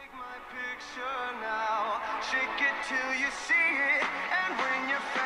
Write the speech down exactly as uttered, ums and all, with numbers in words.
Take my picture now, shake it till you see it, and bring your